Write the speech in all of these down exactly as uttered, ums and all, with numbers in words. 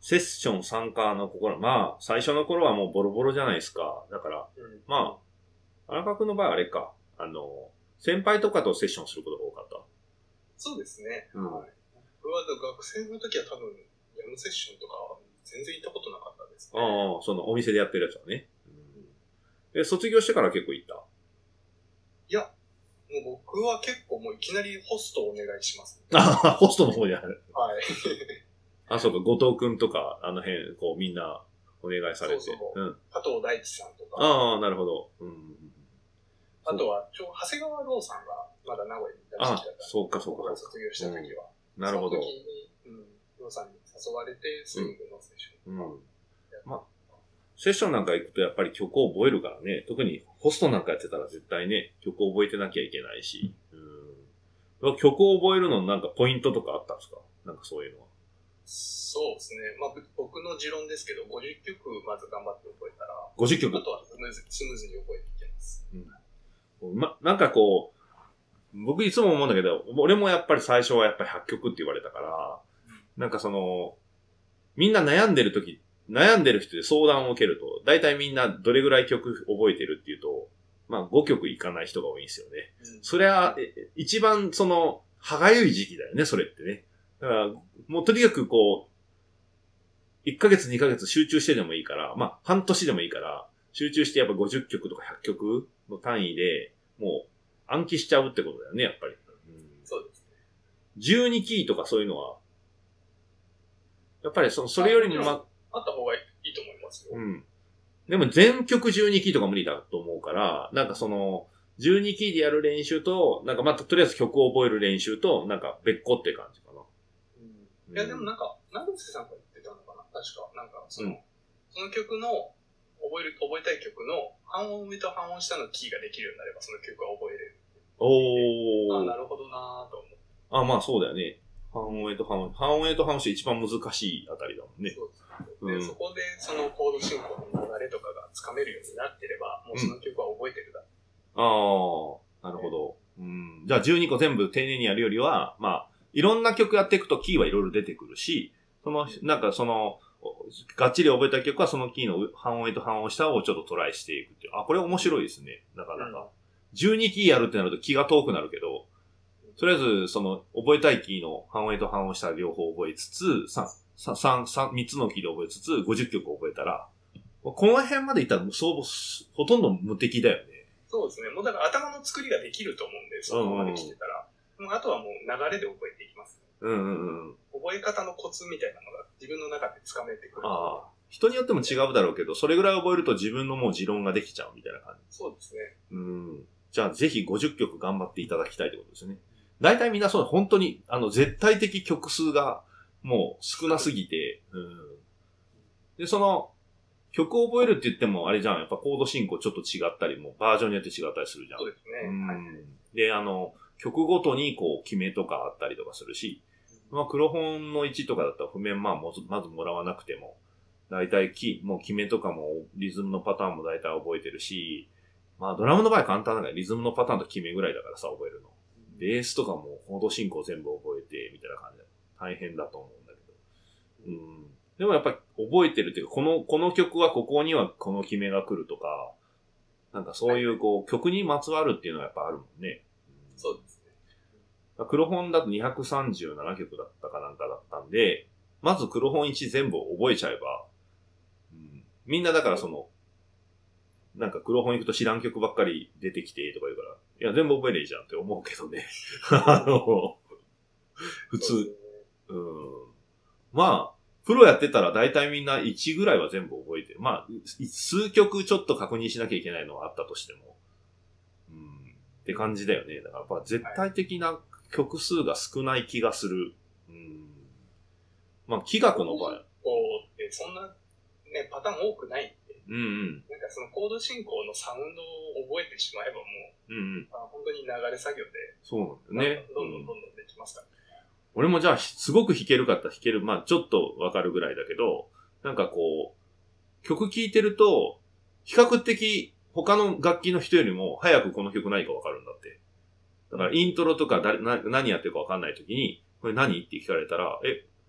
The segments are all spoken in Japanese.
セッション参加の心、まあ、最初の頃はもうボロボロじゃないですか。だから、うん、まあ、荒川くんの場合はあれか、あの、先輩とかとセッションすることが多かった。 そうですね。うん、はい。僕は学生の時は多分、ヤムセッションとか全然行ったことなかったですね。 ああ、そのお店でやってるやつはね。うん、で、卒業してから結構行った？ いや、もう僕は結構もういきなりホストをお願いします、 ね。ああ、ホストの方にある。 はい。 あ、そうか、後藤くんとか、あの辺、こうみんなお願いされて。 そうそう。うん、加藤大地さんとか。 ああ、なるほど。うん、 あとは、ちょ長谷川朗さんがまだ名古屋にいた時期だった。 あ、そうか、そうか。 僕が卒業した時は。 うん、なるほど。 その時に、うん、朗さんに誘われて、スイングのセッション。うん。うん、 まあ、セッションなんか行くとやっぱり曲を覚えるからね。特にホストなんかやってたら絶対ね、曲を覚えてなきゃいけないし。うん、曲を覚えるのなんかポイントとかあったんですか？なんかそういうのは。 そうですね。まあ、僕の持論ですけど、ごじゅっきょくまず頑張って覚えたら、 ごじゅっきょく。 あとはスムーズスムーズに覚えていけます。 うん。ま、なんかこう、僕いつも思うんだけど、俺もやっぱり最初はやっぱりはっきょくって言われたから、うん、なんかその、みんな悩んでる時、悩んでる人で相談を受けると、大体みんなどれぐらい曲覚えてるっていうと、まあごきょくいかない人が多いんですよね。うん、それは、一番その、歯がゆい時期だよね、それってね。だから、もうとにかくこう、いっかげつにかげつ集中してでもいいから、まあ半年でもいいから、集中してやっぱごじゅっきょくとかひゃっきょくの単位で、もう暗記しちゃうってことだよね、やっぱり。うん、 そうですね。 じゅうにキーとかそういうのは、やっぱりその、それよりもま、 あった方がいいと思いますよ。 うん。でも全曲じゅうにキーとか無理だと思うから、なんかその、じゅうにキーでやる練習と、なんかまたとりあえず曲を覚える練習と、なんか別個って感じかな。 うん、いやでもなんか、長瀬さんが言ってたのかな確か。なんかその、うん、その曲の、覚える、覚えたい曲の半音上と半音下のキーができるようになればその曲は覚えれる。 おー。 あ、なるほどなぁと思って。 あ、まあそうだよね。半音上と半音、半音上と半音下一番難しいあたりだもんね。 そうですね。で、うん、そこでそのコード進行の流れとかがつかめるようになってれば、もうその曲は覚えてるだろう。 うん、ああ、なるほど。うん。じゃあじゅうにこ全部丁寧にやるよりは、まあ、いろんな曲やっていくとキーはいろいろ出てくるし、その、なんかその、がっちり覚えた曲はそのキーの半音上と半音下をちょっとトライしていくっていう。あ、これ面白いですね。なかなか。うん、じゅうにキーやるってなると気が遠くなるけど、とりあえず、その、覚えたいキーの半音上と半音下両方覚えつつ、三、三、三、三つのキーで覚えつつ、ごじゅっきょく覚えたら、この辺までいったら、そう、ほとんど無敵だよね。 そうですね。もうだから頭の作りができると思うんで、そこまで来てたら。うんうん、もうあとはもう流れで覚えていきます、ね。 うんうんうん。 覚え方のコツみたいなのが自分の中でつかめてくる。 ああ。人によっても違うだろうけど、それぐらい覚えると自分のもう持論ができちゃうみたいな感じ。 そうですね。 うん。じゃあぜひごじゅっきょく頑張っていただきたいってことですね。大体みんなそう、本当に、あの、絶対的曲数がもう少なすぎて、うん。で、その、曲を覚えるって言っても、あれじゃん、やっぱコード進行ちょっと違ったりも、バージョンによって違ったりするじゃん。 そうですね。 うん。はい、で、あの、曲ごとにこう、決めとかあったりとかするし、まあ、黒本のいちとかだったら譜面まあ、まずもらわなくても、大体キー、もう決めとかも、リズムのパターンも大体覚えてるし、まあ、ドラムの場合簡単だから、リズムのパターンと決めぐらいだからさ、覚えるの。ベースとかもコード進行全部覚えて、みたいな感じで大変だと思うんだけど。うん。でもやっぱり覚えてるっていうか、この、この曲はここにはこの決めが来るとか、なんかそういうこう、曲にまつわるっていうのはやっぱあるもんね。 うん、そうですね。黒本だとにひゃくさんじゅうななきょくだったかなんかだったんで、まず黒本いち全部覚えちゃえば、うん、みんなだからその、なんか黒本行くと知らん曲ばっかり出てきてとか言うから、いや、全部覚えれいいじゃんって思うけどね。あの、普通。うん。まあ、プロやってたら大体みんないちぐらいは全部覚えてる。まあ、数曲ちょっと確認しなきゃいけないのはあったとしても。うん。って感じだよね。だからやっぱ絶対的な曲数が少ない気がする。うん。まあ、気学の場合。 こうってそんなね、パターン多くないんで。 うんうん。 なんかそのコード進行のサウンドを覚えてしまえばもう、うんうん、あ本当に流れ作業で、 そうなんだよね。 どんどんどんどんできますから、ねうん。俺もじゃあ、すごく弾けるかったら弾ける。まあ、ちょっとわかるぐらいだけど、なんかこう、曲聴いてると、比較的他の楽器の人よりも早くこの曲何かわかるんだって。だからイントロとか誰な何やってるかわかんないときに、これ何って聞かれたら、え、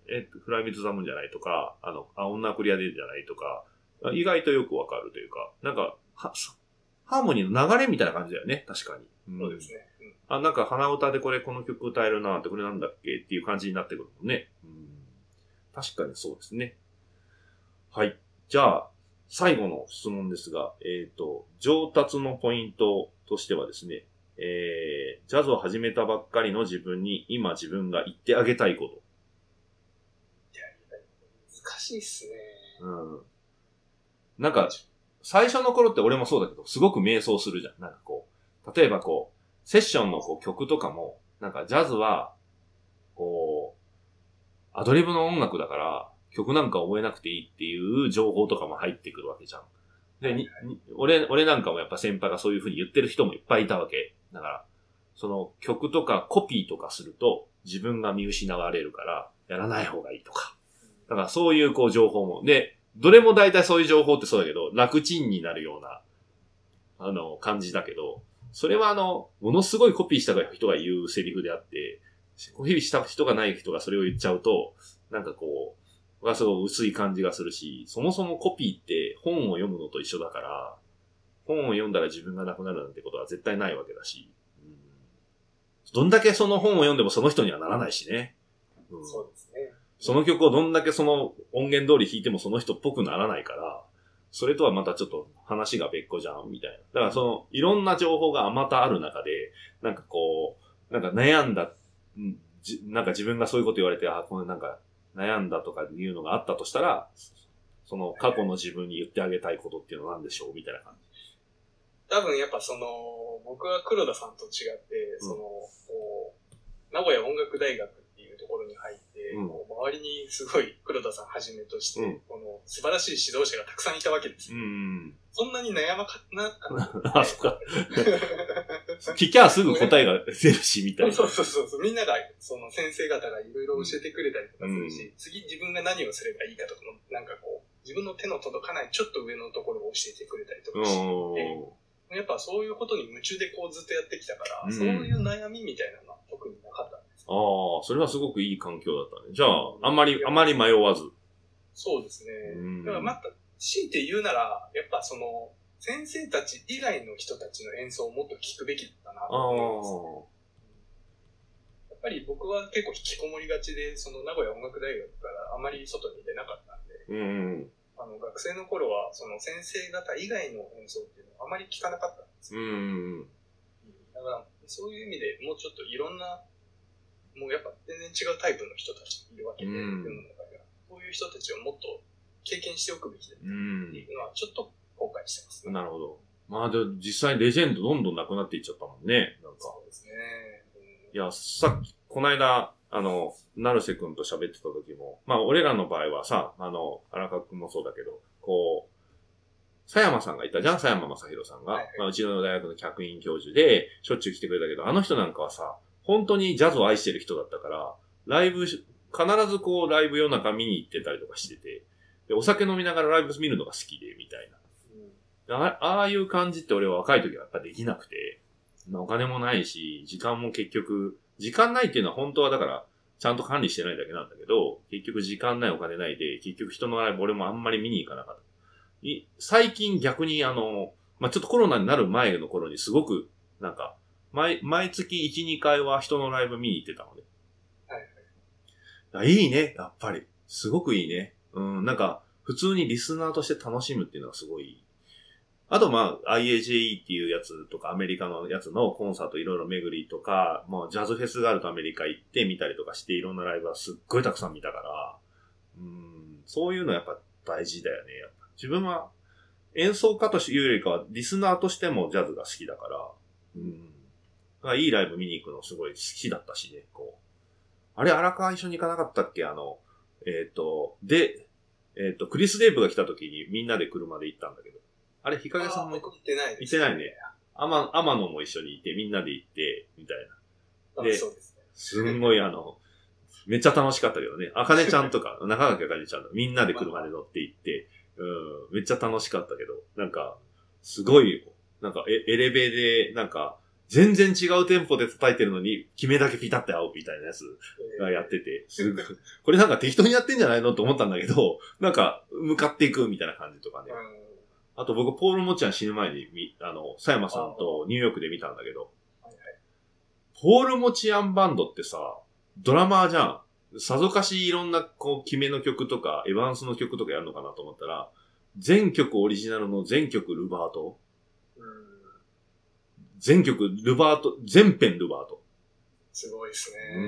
え、フライビズザムじゃないとか、あの、あ、女クリアでじゃないとか、意外とよくわかるというか、なんか、は、ハーモニーの流れみたいな感じだよね、確かに。 うん、そうですね。 うん、あ、なんか鼻歌でこれ、この曲歌えるなって、これなんだっけっていう感じになってくるもんね。うん、確かにそうですね。はい。じゃあ、最後の質問ですが、えっと、上達のポイントとしてはですね、えー、ジャズを始めたばっかりの自分に今自分が言ってあげたいこと。 難しいっすね。 うん。なんか、最初の頃って俺もそうだけど、すごく迷走するじゃん。なんかこう、例えばこう、セッションのこう曲とかも、なんかジャズは、こう、アドリブの音楽だから、曲なんか覚えなくていいっていう情報とかも入ってくるわけじゃん。で、に、に俺、俺なんかもやっぱ先輩がそういう風に言ってる人もいっぱいいたわけ。だから、その曲とかコピーとかすると自分が見失われるからやらない方がいいとか。だからそういうこう情報も。で、どれも大体そういう情報ってそうだけど、楽ちんになるような、あの、感じだけど、それはあの、ものすごいコピーした人が言うセリフであって、コピーした人がない人がそれを言っちゃうと、なんかこう、がすごい薄い感じがするし、そもそもコピーって本を読むのと一緒だから、本を読んだら自分がなくなるなんてことは絶対ないわけだし、うん、どんだけその本を読んでもその人にはならないしね。 うん、そうですね。 その曲をどんだけその音源通り弾いてもその人っぽくならないから、それとはまたちょっと話が別個じゃんみたいな。だからそのいろんな情報があまたある中で、なんかこう、なんか悩んだ、じなんか自分がそういうこと言われて、あ、このなんか悩んだとかいうのがあったとしたら、その過去の自分に言ってあげたいことっていうのは何でしょうみたいな感じ。 多分やっぱその、僕は黒田さんと違って、その、こう名古屋音楽大学っていうところに入って、うん、周りにすごい黒田さんはじめとして、うん、この素晴らしい指導者がたくさんいたわけですよ。うん、そんなに悩まかなかった。 あ、そっか。聞きゃすぐ答えが出るし、みたいな。 そうそうそうそう。みんなが、その先生方がいろいろ教えてくれたりとかするし、うん、次自分が何をすればいいかとかも、なんかこう、自分の手の届かないちょっと上のところを教えてくれたりとかして、やっぱそういうことに夢中でこうずっとやってきたから、うん、そういう悩みみたいなのは特になかったんです。 ああ、それはすごくいい環境だったね。じゃあ、あんまり、あまり迷わず。 そうですね。うん、だからまた、強いて言うなら、やっぱその、先生たち以外の人たちの演奏をもっと聞くべきだったなと思います、ね。やっぱり僕は結構引きこもりがちで、その名古屋音楽大学からあまり外に出なかったんで、うん、あの学生の頃はその先生方以外の演奏っていうのはあまり聞かなかったんですよ。うん、だからそういう意味でもうちょっといろんな、もうやっぱ全然違うタイプの人たちがいるわけで、うん、世の中にはそういう人たちをもっと経験しておくべきだっていうのはちょっと後悔してますね。 なるほど。まあで実際レジェンドどんどんなくなっていっちゃったもんね。なんかそうですね。 うん、いや、さっき、この間、あの、成瀬くんと喋ってた時も、まあ俺らの場合はさ、あの、荒川くんもそうだけど、こう、佐山さんがいたじゃん、佐山正宏さんが。はいはい、まあ、うちの大学の客員教授で、しょっちゅう来てくれたけど、あの人なんかはさ、本当にジャズを愛してる人だったから、ライブ、必ずこうライブ夜中見に行ってたりとかしてて、でお酒飲みながらライブ見るのが好きで、みたいな。あ, ああいう感じって俺は若い時はやっぱできなくて、お金もないし、時間も結局、時間ないっていうのは本当はだから、ちゃんと管理してないだけなんだけど、結局時間ないお金ないで、結局人のライブ俺もあんまり見に行かなかった。最近逆にあの、まあ、ちょっとコロナになる前の頃にすごく、なんか、毎、毎月いち、にかいは人のライブ見に行ってたので。はいはい。いいね、やっぱり。すごくいいね。うん、なんか、普通にリスナーとして楽しむっていうのはすごい。あとまあ、アイエージェーイー っていうやつとか、アメリカのやつのコンサートいろいろ巡りとか、もうジャズフェスがあるとアメリカ行って見たりとかして、いろんなライブはすっごいたくさん見たから、うん、そういうのやっぱ大事だよね。やっぱ自分は演奏家というよりかは、リスナーとしてもジャズが好きだから、うん。だからいいライブ見に行くのすごい好きだったしね、こう。あれ、荒川一緒に行かなかったっけあの、えっ、ー、と、で、えっ、ー、と、クリス・デープが来た時にみんなで車で行ったんだけど、あれ、日陰さんも行ってないです。 行ってないね。天、天野も一緒にいて、みんなで行って、みたいな。 で、そうですね。 すんごいあの、めっちゃ楽しかったけどね。あかねちゃんとか、中垣あかねちゃんとか、みんなで車で乗って行って、うん、めっちゃ楽しかったけど、なんか、すごい、なんかエ、エレベで、なんか、 全然違うテンポで叩いてるのに、決めだけピタって合うみたいなやつがやってて、すごい、これなんか適当にやってんじゃないのと思ったんだけど、なんか、向かっていくみたいな感じとかね。あと僕、ポール・モチャン死ぬ前に、あの、佐山さんとニューヨークで見たんだけど、ポール・モチアンバンドってさ、ドラマーじゃん。さぞかしいろんな、こう、決めの曲とか、エヴァンスの曲とかやるのかなと思ったら、全曲オリジナルの全曲ルバート。全曲ルバート、全編ルバート。 すごいですね。 うん。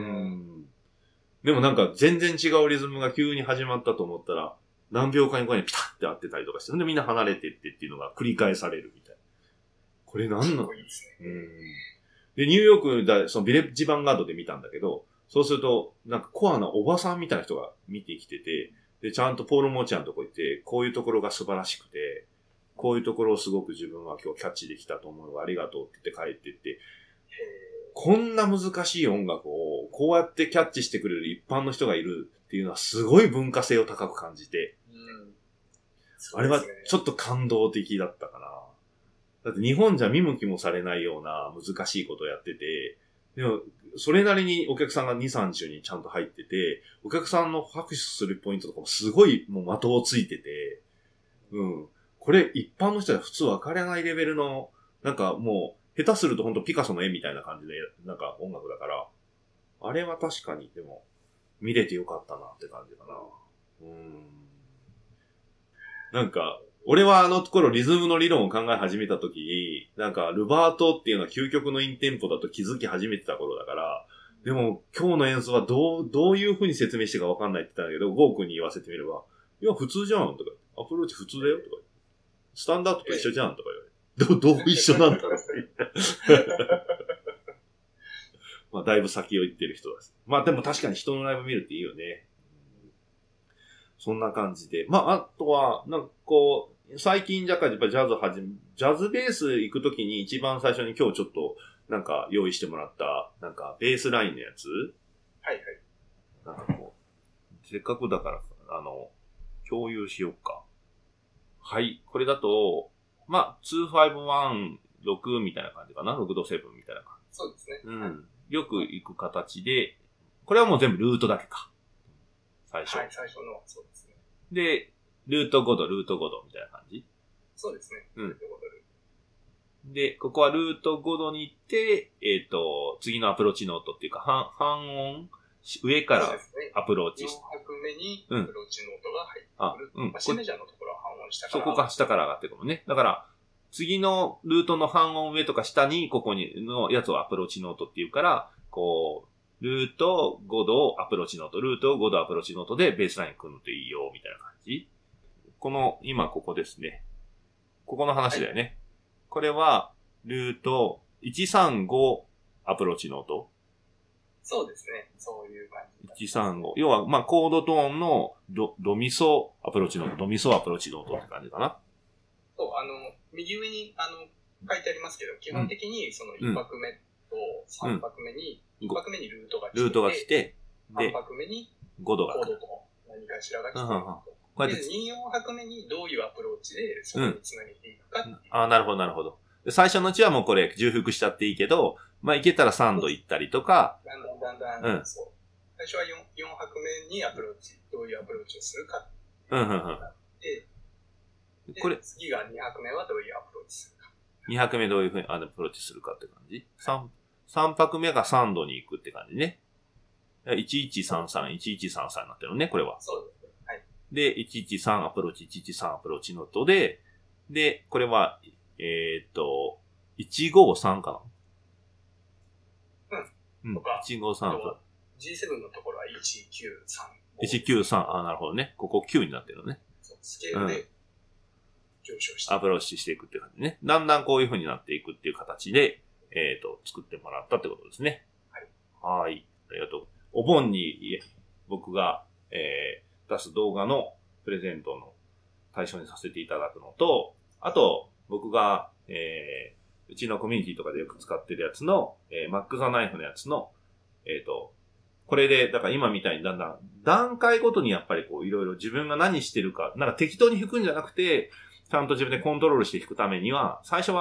でもなんか全然違うリズムが急に始まったと思ったら、何秒間後にピタッて合ってたりとかして、でみんな離れてってっていうのが繰り返されるみたいな。これ何の、 いいですね。 うん。で、ニューヨークだ、そのビレッジヴァンガードで見たんだけど、そうすると、なんかコアなおばさんみたいな人が見てきてて、で、ちゃんとポール・モーチャンのとこ行って、こういうところが素晴らしくて、こういうところをすごく自分は今日キャッチできたと思うのがありがとうって言って帰ってって、こんな難しい音楽をこうやってキャッチしてくれる一般の人がいるっていうのはすごい文化性を高く感じて、うん、あれはちょっと感動的だったかな。だって日本じゃ見向きもされないような難しいことをやってて、でもそれなりにお客さんがに、さんじゅうにちゃんと入ってて、お客さんの拍手するポイントとかもすごいもう的をついてて、うん。これ一般の人は普通分からないレベルの、なんかもう、下手するとほんとピカソの絵みたいな感じで、なんか音楽だから、あれは確かにでも、見れてよかったなって感じかな。うん。なんか、俺はあの頃リズムの理論を考え始めた時に、なんかルバートっていうのは究極のインテンポだと気づき始めてた頃だから、でも今日の演奏はどう、どういう風に説明してか分かんないって言ったんだけど、ゴー君に言わせてみれば、いや普通じゃんとか、アプローチ普通だよとか、スタンダードと一緒じゃんとか言われて。どう、どう一緒なんだろうまあ、だいぶ先を行ってる人です。まあ、でも確かに人のライブ見るっていいよね。そんな感じで。まあ、あとは、なんかこう、最近じゃかやっぱジャズはじめ、ジャズベース行くときに一番最初に今日ちょっと、なんか用意してもらった、なんかベースラインのやつ。 はいはい。 なんかこう、せっかくだから、あの、共有しようか。はい。これだと、まあ、にごいちろくみたいな感じかな。ろくどななみたいな感じ。そうですね。 うん。よく行く形で、これはもう全部ルートだけか。最初。 はい、最初の、そうですね。 で、ルートごど、ルートごどみたいな感じ。 そうですね。 うん。で、ここはルートごどに行って、えっと、次のアプローチノートっていうか、半、半音、上からアプローチして。 よん拍目にアプローチノートが入ってくる。うん。まあ、シメジャーのところは半音下から。 そこが下から上がってくるね。だから、次のルートの半音上とか下に、ここにのやつをアプローチノートっていうから、こう、ルートごどアプローチノート、ルートごどアプローチノートでベースライン組むといいよ、みたいな感じ。この、今ここですね。ここの話だよね。はい、これは、ルートいちさんごアプローチノート。 そうですね。そういう感じ。 いちさんご。要は、まあ、コードトーンのド、ドミソアプローチノート、ドミソアプローチノートって感じかな。 そう、あの、右上に、あの、書いてありますけど、基本的にそのいち拍目とさん拍目に、うん、いち拍目にルートが来て、 ルートが来て、 で、さん拍目にごどがコードと何かしらが来て、うんうんうん、こうやってに、よん拍目にどういうアプローチでそこにつなげていくかっていう、うん、 ああ、なるほど、なるほど。最初のうちはもうこれ重複しちゃっていいけど、まあ、いけたらさんど行ったりとか。 だんだんだんだん、うん、そう。最初は 4, よん拍目にアプローチ、どういうアプローチをするかっていうのがあって、うんうんうん、これ次がに拍目はどういうアプローチするか。 に拍目どういうふうにアプローチするかって感じ 3, 3拍目がさんどに行くって感じね。いちいちさんさん、いちいちさんさんになってるのね、これは。 そうですね。はい。 で、いちいちさんアプローチ、いちいちさんアプローチノートで、で、これは、えー、っと、いちごさんかな。うん。 うん。 とか。 いちごさんと。 ジーセブン のところはいちきゅうさん。 いちきゅうさん。あ、なるほどね。ここきゅうになってるのね。 そう。スケールで上昇して、 うん、アプローチしていくって感じね。だんだんこういう風になっていくっていう形で、えー、っと、作ってもらったってことですね。 はい。 はい。ありがとう。お盆に僕が、えー、出す動画のプレゼントの対象にさせていただくのと、あと、僕が、えー、うちのコミュニティとかでよく使ってるやつの、えー、マックザナイフのやつの、えっと、これで、だから今みたいにだんだん、段階ごとにやっぱりこう、いろいろ自分が何してるか、なんか適当に弾くんじゃなくて、ちゃんと自分でコントロールして弾くためには、最初は、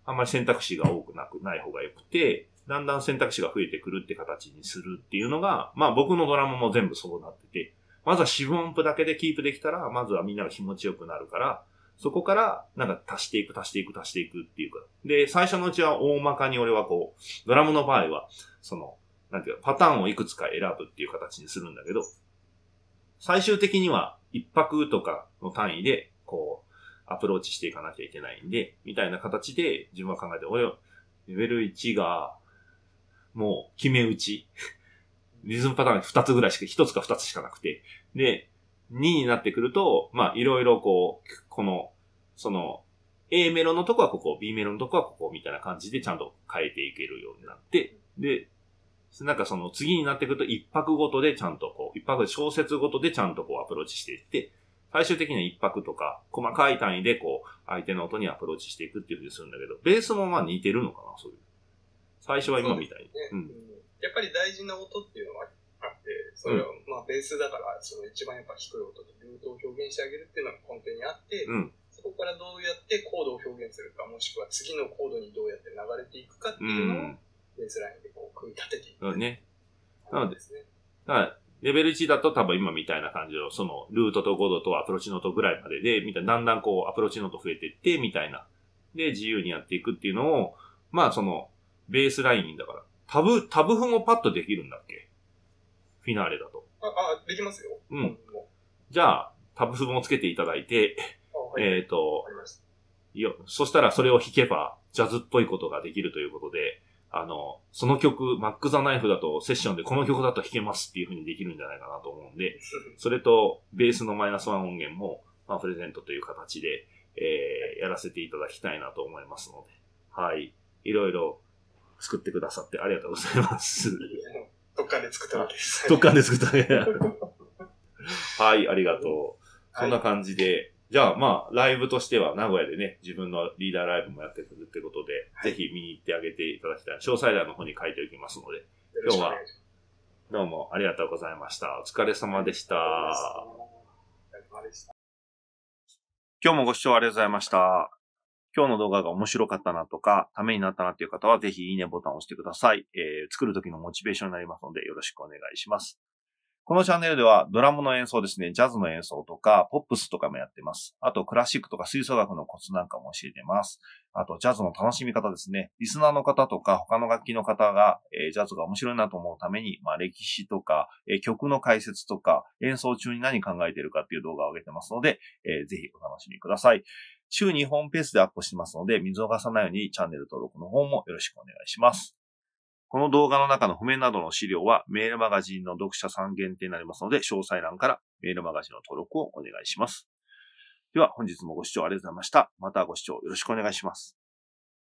あんまり選択肢が多くなくない方が良くて、だんだん選択肢が増えてくるって形にするっていうのが、まあ僕のドラムも全部そうなってて、まずはよん音符だけでキープできたら、まずはみんなが気持ちよくなるから、そこからなんか足していく足していく足していくっていうか。で、最初のうちは大まかに俺はこう、ドラムの場合は、その、なんていうか、パターンをいくつか選ぶっていう形にするんだけど、最終的には一拍とかの単位で、こう、アプローチしていかなきゃいけないんで、みたいな形で自分は考えて、俺、レベルいちが、もう決め打ち。リズムパターンふたつぐらいしか、ひとつかふたつしかなくて。で、にになってくると、まあ、いろいろこう、この、その、A メロのとこはここ、B メロのとこはここ、みたいな感じでちゃんと変えていけるようになって、で、なんかその次になってくると一拍ごとでちゃんとこう、一拍小節ごとでちゃんとこうアプローチしていって、最終的には一拍とか、細かい単位でこう、相手の音にアプローチしていくっていうふうにするんだけど、ベースもまあ似てるのかな、そういう。最初は今みたいに。 ね、うん。やっぱり大事な音っていうのはあって、それは、うん、まあベースだから、その一番やっぱ低い音でルートを表現してあげるっていうのが根底にあって、うん、そこからどうやってコードを表現するか、もしくは次のコードにどうやって流れていくかっていうのを、ベースラインでこう組み立てていく。 そうね。なので、ですね。だからレベルいちだと多分今みたいな感じの、その、ルートとごどとアプローチノートぐらいまでで、みたいな、だんだんこう、アプローチノート増えていって、みたいな。で、自由にやっていくっていうのを、まあその、ベースラインだから。タブ、タブ譜もパッとできるんだっけ？フィナーレだと。 あ、あ、できますよ。 うん。じゃあ、タブ譜もつけていただいて、はい、えっと、いや、そしたらそれを弾けば、ジャズっぽいことができるということで、あの、その曲、マック・ザ・ナイフだとセッションでこの曲だと弾けますっていう風にできるんじゃないかなと思うんで、それとベースのマイナスワン音源も、まあ、プレゼントという形で、えー、やらせていただきたいなと思いますので、はい。いろいろ作ってくださってありがとうございます。 特貫で作ったわけです。 特貫で作ったわけはい、ありがとう。そんな感じで、はい、じゃあまあ、ライブとしては名古屋でね、自分のリーダーライブもやってくるってことで、はい、ぜひ見に行ってあげていただきたい。詳細欄の方に書いておきますので、今日はどうもありがとうございました。お疲れ様でした。今日もご視聴ありがとうございました。今日の動画が面白かったなとか、ためになったなという方は、ぜひいいねボタンを押してください。えー、作る時のモチベーションになりますので、よろしくお願いします。このチャンネルではドラムの演奏ですね、ジャズの演奏とか、ポップスとかもやってます。あと、クラシックとか吹奏楽のコツなんかも教えてます。あと、ジャズの楽しみ方ですね。リスナーの方とか、他の楽器の方が、えー、ジャズが面白いなと思うために、まあ、歴史とか、えー、曲の解説とか、演奏中に何考えているかっていう動画を上げてますので、えー、ぜひお楽しみください。週にほんペースでアップしてますので、見逃さないようにチャンネル登録の方もよろしくお願いします。この動画の中の譜面などの資料はメールマガジンの読者さん限定になりますので、詳細欄からメールマガジンの登録をお願いします。では本日もご視聴ありがとうございました。またご視聴よろしくお願いします。